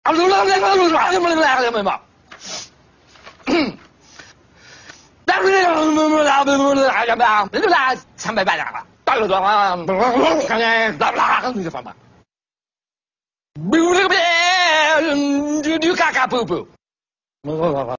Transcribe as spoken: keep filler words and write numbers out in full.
啊，噜啦啦啦噜啦啦啦啦嘛。那不是那不不不不还什么呀？那那三百八两了，大了多少？看见啦啦你就放吧。不不不，你你嘎嘎不不。